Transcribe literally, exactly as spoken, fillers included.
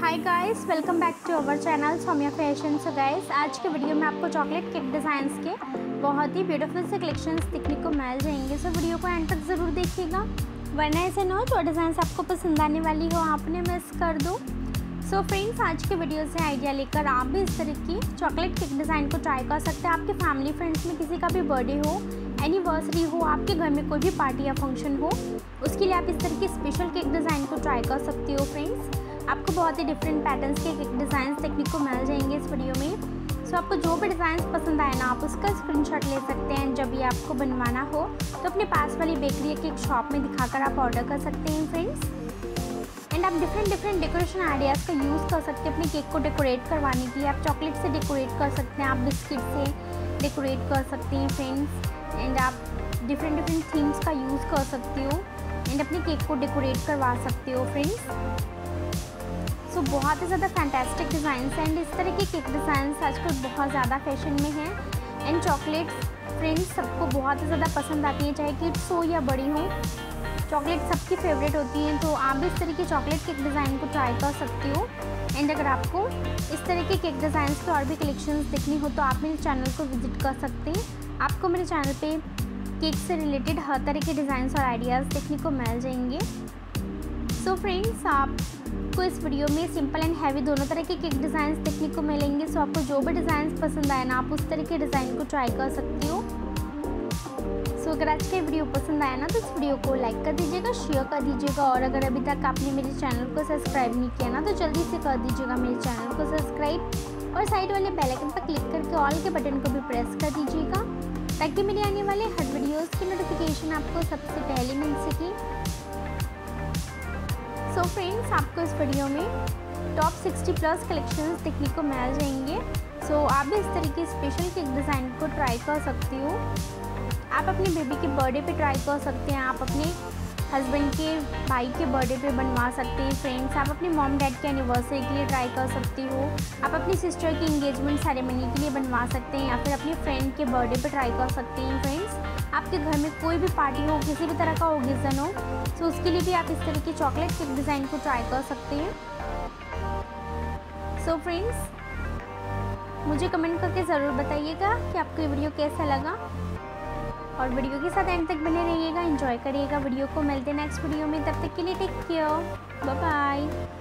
Hi guys, welcome back to our channel Saumya fashion. So guys, आज के video में आपको चॉकलेट केक डिज़ाइंस के बहुत ही ब्यूटीफुल से कलेक्शंस देखने को मिल जाएंगे। सो वीडियो को एंड तक ज़रूर देखिएगा, वरना ऐसे ना हो जो डिज़ाइंस आपको पसंद आने वाली हो आपने मिस कर दो। सो फ्रेंड्स, आज के वीडियो से आइडिया लेकर आप भी इस तरह की चॉकलेट केक डिज़ाइन को ट्राई कर सकते हैं। आपके फैमिली फ्रेंड्स में किसी का भी बर्थडे हो, एनिवर्सरी हो, आपके घर में कोई भी पार्टी या फंक्शन हो, उसके लिए आप इस तरह की स्पेशल केक डिज़ाइन को ट्राई कर सकते हो। फ्रेंड्स, आपको बहुत ही डिफरेंट पैटर्न्स के केक डिज़ाइंस देखने को मिल जाएंगे इस वीडियो में। सो आपको जो भी डिज़ाइंस पसंद आए ना, आप उसका स्क्रीनशॉट ले सकते हैं। जब ये आपको बनवाना हो तो अपने पास वाली बेकरी या केक शॉप में दिखाकर आप ऑर्डर कर सकते हैं फ्रेंड्स। एंड आप डिफरेंट डिफरेंट डेकोरेशन आइडियाज़ का यूज़ कर सकते हैं अपने केक को डेकोरेट करवाने के लिए। आप चॉकलेट से डेकोरेट कर सकते हैं, आप बिस्किट से डेकोरेट कर सकते हैं फ्रेंड्स। एंड आप डिफरेंट डिफरेंट थीम्स का यूज़ कर सकते हो एंड अपने केक को डेकोरेट करवा सकते हो फ्रेंड्स। सो so, बहुत ही ज़्यादा फैंटास्टिक डिज़ाइंस हैं एंड इस तरह के केक डिज़ाइंस आजकल बहुत ज़्यादा फैशन में हैं। एंड चॉकलेट्स फ्रेंड्स सबको बहुत ही ज़्यादा पसंद आती हैं, चाहे किड्स हो या बड़ी हो, चॉकलेट सबकी फेवरेट होती हैं। तो आप भी इस तरह की चॉकलेट केक डिज़ाइन को ट्राई कर सकते हो। एंड अगर आपको इस तरह के केक डिज़ाइंस के और भी कलेक्शंस देखनी हो तो आप मेरे चैनल को विजिट कर सकते हैं। आपको मेरे चैनल पे केक से रिलेटेड हर तरह के डिज़ाइंस और आइडियाज़ देखने को मिल जाएंगे। सो फ्रेंड्स, आपको इस वीडियो में सिंपल एंड हैवी दोनों तरह के केक डिज़ाइंस देखने को मिलेंगे। सो आपको जो भी डिज़ाइंस पसंद आए ना, आप उस तरह के डिज़ाइन को ट्राई कर सकते हो। सो अगर आज का वीडियो पसंद आया ना तो इस वीडियो को लाइक कर दीजिएगा, शेयर कर दीजिएगा, और अगर अभी तक आपने मेरे चैनल को सब्सक्राइब नहीं किया ना तो जल्दी से कर दीजिएगा मेरे चैनल को सब्सक्राइब, और साइड वाले बेल आइकन पर क्लिक करके ऑल के बटन को भी प्रेस कर दीजिएगा ताकि मेरे आने वाले हर वीडियोस की नोटिफिकेशन आपको सबसे पहले मिल सके। सो फ्रेंड्स, आपको इस वीडियो में टॉप सिक्सटी प्लस कलेक्शंस देखने को मिल जाएंगे। सो so, आप भी इस तरह की स्पेशल केक डिज़ाइन को ट्राई कर सकते हो। आप अपने बेबी के बर्थडे पे ट्राई कर सकते हैं, आप अपने हस्बैंड के भाई के बर्थडे पे बनवा सकते हैं फ्रेंड्स। आप अपने मॉम डैड के एनिवर्सरी के लिए ट्राई कर सकते हो, आप अपनी सिस्टर की इंगेजमेंट सेरेमनी के लिए बनवा सकते हैं, या फिर अपने फ्रेंड के बर्थडे पे ट्राई कर सकते हैं फ्रेंड्स। आपके घर में कोई भी पार्टी हो, किसी भी तरह का ओकेजन हो, तो उसके लिए भी आप इस तरह की चॉकलेट केक डिज़ाइन को ट्राई कर सकते हैं। सो so फ्रेंड्स, मुझे कमेंट करके ज़रूर बताइएगा कि आपको ये वीडियो कैसा लगा, और वीडियो के साथ एंड तक बने रहिएगा, एंजॉय करिएगा वीडियो को। मिलते हैं नेक्स्ट वीडियो में, तब तक के लिए टेक केयर, बाय बाय।